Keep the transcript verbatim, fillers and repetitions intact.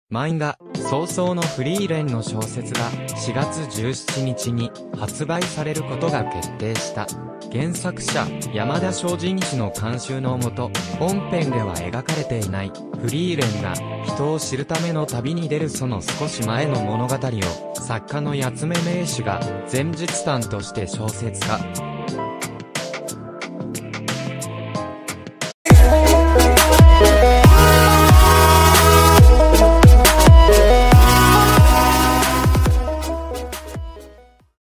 漫画、早々のフリーレンの小説がしがつじゅうしちにちに発売されることが決定した。原作者、山田昌司氏の監修のもと、本編では描かれていないフリーレンが人を知るための旅に出るその少し前の物語を作家の八つ目名手が前日譚として小説化。